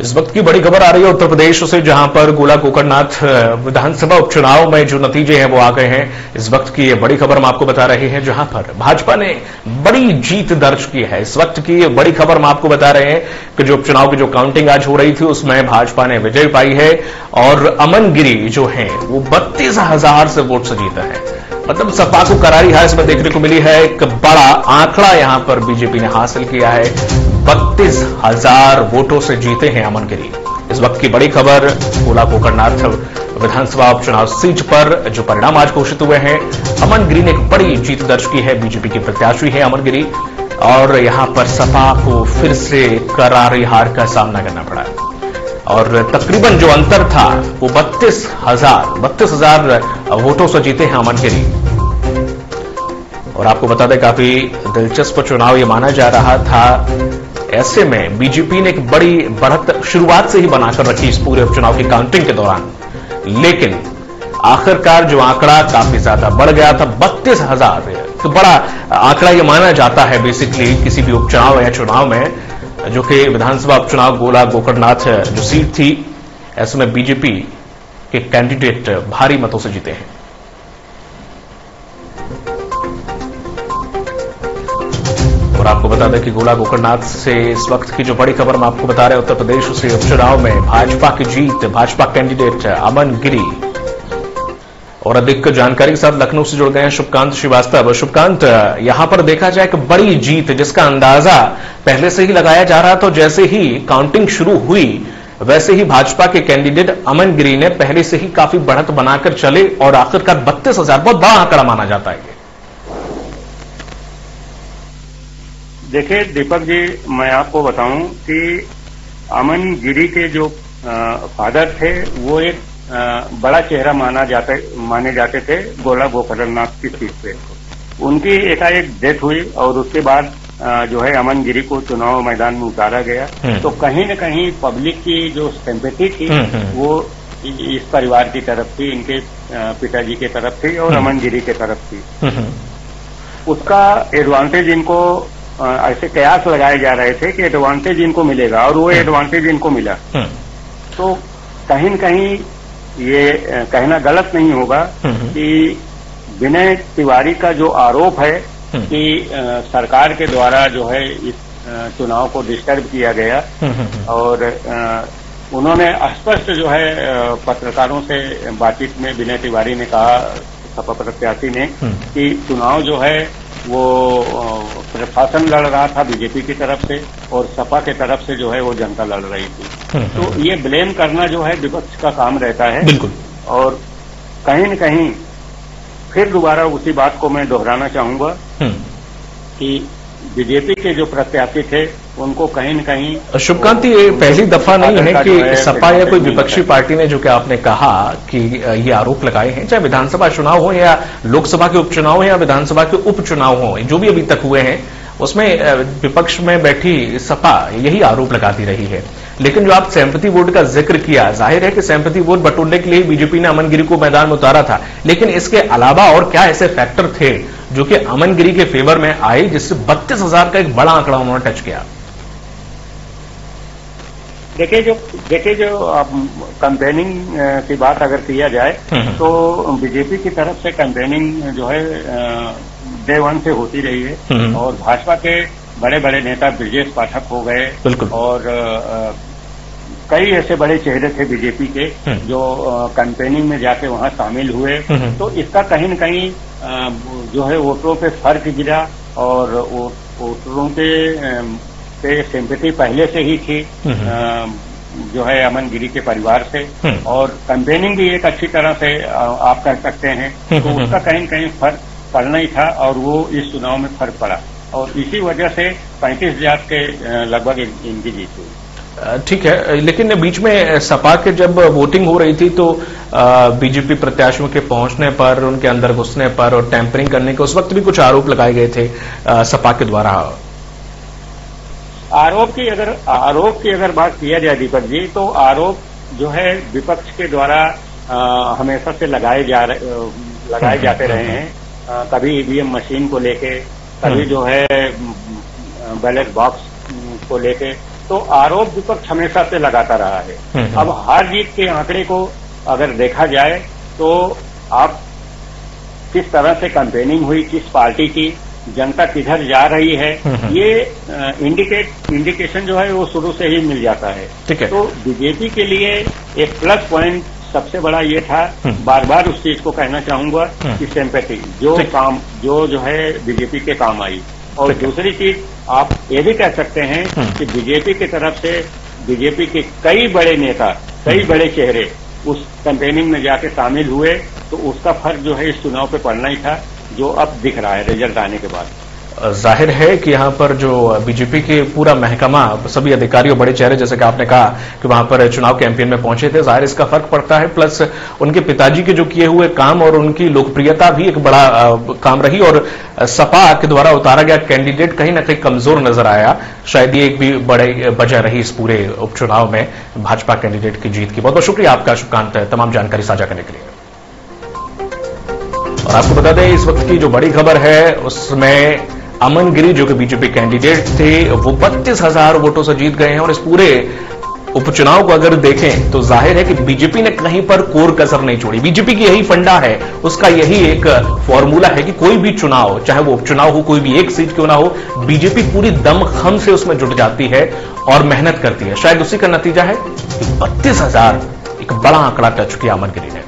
इस वक्त की बड़ी खबर आ रही है उत्तर प्रदेश से, जहां पर गोला गोकरणनाथ विधानसभा उपचुनाव में जो नतीजे हैं वो आ गए हैं। इस वक्त की ये बड़ी खबर हम आपको बता रहे हैं, जहां पर भाजपा ने बड़ी जीत दर्ज की है। इस वक्त की ये बड़ी खबर हम आपको बता रहे हैं कि जो उपचुनाव की जो काउंटिंग आज हो रही थी उसमें भाजपा ने विजय पाई है और अमन गिरी जो है वो 32,000 से वोट से जीता है। मतलब सपा को करारी हार इसमें देखने को मिली है। एक बड़ा आंकड़ा यहां पर बीजेपी ने हासिल किया है, 32,000 वोटों से जीते हैं अमन गिरी। इस वक्त की बड़ी खबर गोला गोकरणनाथ विधानसभा उपचुनाव सीट पर जो परिणाम आज घोषित हुए हैं, अमन गिरी ने एक बड़ी जीत दर्ज की है। बीजेपी की प्रत्याशी है अमन गिरी और यहां पर सपा को फिर से करारी हार का सामना करना पड़ा और तकरीबन जो अंतर था वो 32,000 वोटों से जीते हैं अमन गिरी। और आपको बता दें काफी दिलचस्प चुनाव ये माना जा रहा था। ऐसे में बीजेपी ने एक बड़ी बढ़त शुरुआत से ही बनाकर रखी इस पूरे उपचुनाव की काउंटिंग के दौरान, लेकिन आखिरकार जो आंकड़ा काफी ज्यादा बढ़ गया था, 32,000। तो बड़ा आंकड़ा ये माना जाता है बेसिकली किसी भी उपचुनाव या चुनाव में, जो कि विधानसभा उपचुनाव गोला गोकरणनाथ जो सीट थी, ऐसे में बीजेपी के कैंडिडेट भारी मतों से जीते हैं। और आपको बता दें कि गोला गोकरणनाथ से इस वक्त की जो बड़ी खबर हम आपको बता रहे हैं, उत्तर प्रदेश से उपचुनाव में भाजपा की जीत, भाजपा कैंडिडेट अमन गिरी। और अधिक जानकारी के साथ लखनऊ से जुड़ गए हैं शुभकांत श्रीवास्तव। शुभकांत, यहां पर देखा जाए एक बड़ी जीत जिसका अंदाजा पहले से ही लगाया जा रहा था। जैसे ही काउंटिंग शुरू हुई वैसे ही भाजपा के कैंडिडेट अमन गिरी ने पहले से ही काफी बढ़त बनाकर चले और आखिरकार 32,000 बहुत बड़ा आंकड़ा माना जाता है। देखिए दीपक जी, मैं आपको बताऊं कि अमन गिरी के जो फादर थे वो एक बड़ा चेहरा माने जाते थे गोला गोकरणनाथ की सीट पे। उनकी एकाएक डेथ हुई और उसके बाद जो है अमन गिरी को चुनाव मैदान में उतारा गया। तो कहीं न कहीं पब्लिक की जो सिंपैथी थी वो इस परिवार की तरफ थी, इनके पिताजी की तरफ थी और अमन गिरी की तरफ थी। उसका एडवांटेज इनको ऐसे कयास लगाए जा रहे थे कि एडवांटेज इनको मिलेगा और वो एडवांटेज इनको मिला। तो कहीं न कहीं ये कहना गलत नहीं होगा कि विनय तिवारी का जो आरोप है कि सरकार के द्वारा जो है इस चुनाव को डिस्टर्ब किया गया, और उन्होंने स्पष्ट जो है पत्रकारों से बातचीत में विनय तिवारी ने कहा, सपा प्रत्याशी ने, कि चुनाव जो है वो प्रशासन लड़ रहा था बीजेपी की तरफ से और सपा के तरफ से जो है वो जनता लड़ रही थी। तो ये ब्लेम करना जो है विपक्ष का काम रहता है। बिल्कुल। और कहीं न कहीं फिर दोबारा उसी बात को मैं दोहराना चाहूंगा कि बीजेपी के जो प्रत्याशी थे उनको कहीं न कहीं शुभकांत, ये पहली दफा नहीं है कि सपा या कोई विपक्षी पार्टी ने, जो कि आपने कहा कि ये आरोप लगाए हैं, चाहे विधानसभा चुनाव हो या लोकसभा के उपचुनाव हो या विधानसभा के उपचुनाव हो, जो भी अभी तक हुए हैं उसमें विपक्ष में बैठी सपा यही आरोप लगाती रही है। लेकिन जो आप सैंपथी वोट का जिक्र किया, जाहिर है कि सैंपथी वोट बटोरने के लिए बीजेपी ने अमन गिरी को मैदान में उतारा था, लेकिन इसके अलावा और क्या ऐसे फैक्टर थे जो कि अमन गिरी के फेवर में आए जिससे 32,000 का एक बड़ा आंकड़ा उन्होंने टच किया? देखिए जो कैंपेनिंग की बात अगर किया जाए तो बीजेपी की तरफ से कैंपेनिंग जो है डे वन से होती रही है और भाजपा के बड़े बड़े नेता ब्रजेश पाठक हो गए और कई ऐसे बड़े चेहरे थे बीजेपी के जो कैंपेनिंग में जाके वहां शामिल हुए। तो इसका कहीं न कहीं जो है वोटरों पे फर्क गिरा और वोटरों पे सिंपैथी पहले से ही थी जो है अमन गिरी के परिवार से, और कैंपेनिंग भी एक अच्छी तरह से आप कह सकते हैं। तो उसका कहीं न कहीं फर्क पड़ना ही था और वो इस चुनाव में फर्क पड़ा और इसी वजह से 35,000 के लगभग इनकी जीत हुई। ठीक है, लेकिन बीच में सपा के जब वोटिंग हो रही थी तो बीजेपी प्रत्याशियों के पहुंचने पर, उनके अंदर घुसने पर और टैंपरिंग करने के उस वक्त भी कुछ आरोप लगाए गए थे सपा के द्वारा। आरोप की अगर बात किया जाए दीपक जी, तो आरोप जो है विपक्ष के द्वारा हमेशा से लगाए जाते रहे हैं। कभी ईवीएम मशीन को लेके, कभी जो है बैलेट बॉक्स को लेके, तो आरोप विपक्ष हमेशा से लगाता रहा है। अब हार जीत के आंकड़े को अगर देखा जाए तो आप किस तरह से कैंपेनिंग हुई, किस पार्टी की, जनता किधर जा रही है, ये इंडिकेशन जो है वो शुरू से ही मिल जाता है। तो बीजेपी के लिए एक प्लस पॉइंट सबसे बड़ा ये था, बार बार उस चीज को कहना चाहूंगा कि सिंपैथी जो है बीजेपी के काम आई। और दूसरी चीज आप ये भी कह सकते हैं कि बीजेपी की तरफ से बीजेपी के कई बड़े नेता, कई बड़े चेहरे उस कैंपेनिंग में जाके शामिल हुए, तो उसका फर्क जो है इस चुनाव पे पड़ना ही था, जो अब दिख रहा है रिजल्ट आने के बाद। जाहिर है कि यहां पर जो बीजेपी के पूरा महकमा, सभी अधिकारी और बड़े चेहरे, जैसे कि आपने कहा कि वहां पर चुनाव कैंपेन में पहुंचे थे, जाहिर इसका फर्क पड़ता है। प्लस उनके पिताजी के जो किए हुए काम और उनकी लोकप्रियता भी एक बड़ा काम रही, और सपा के द्वारा उतारा गया कैंडिडेट कहीं ना कहीं कमजोर नजर आया। शायद ये एक भी बड़ी वजह रही इस पूरे उपचुनाव में भाजपा कैंडिडेट की जीत की। बहुत बहुत शुक्रिया आपका शुभकांत, तमाम जानकारी साझा करने के लिए। और आपको बता दें, इस वक्त की जो बड़ी खबर है उसमें अमन गिरी, जो कि बीजेपी कैंडिडेट थे, वो 32,000 वोटों से जीत गए हैं। और इस पूरे उपचुनाव को अगर देखें तो जाहिर है कि बीजेपी ने कहीं पर कोर कसर नहीं छोड़ी। बीजेपी की यही फंडा है, उसका यही एक फॉर्मूला है कि कोई भी चुनाव, चाहे वो उपचुनाव हो, कोई भी एक सीट क्यों ना हो, बीजेपी पूरी दमखम से उसमें जुट जाती है और मेहनत करती है। शायद उसी का नतीजा है कि 32,000 एक बड़ा आंकड़ा टच किया अमन गिरी ने।